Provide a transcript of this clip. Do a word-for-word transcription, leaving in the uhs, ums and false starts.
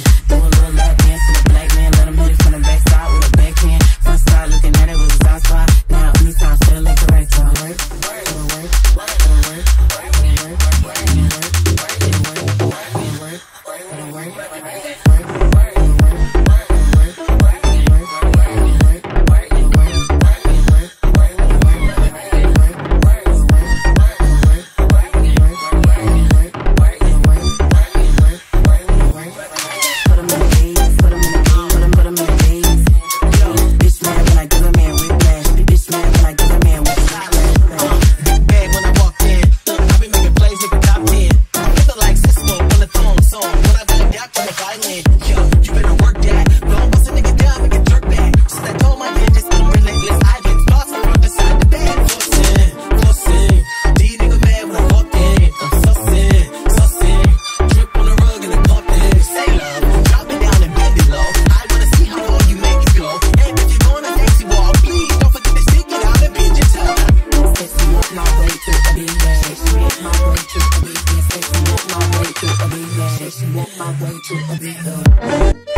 Do a little lap dance to the black man, let him hit it from the backside with a backhand. First start looking at it with his eyes wide. Now anytime feel like the right time. Work, work, work, work, work, work, work, work, my way to a big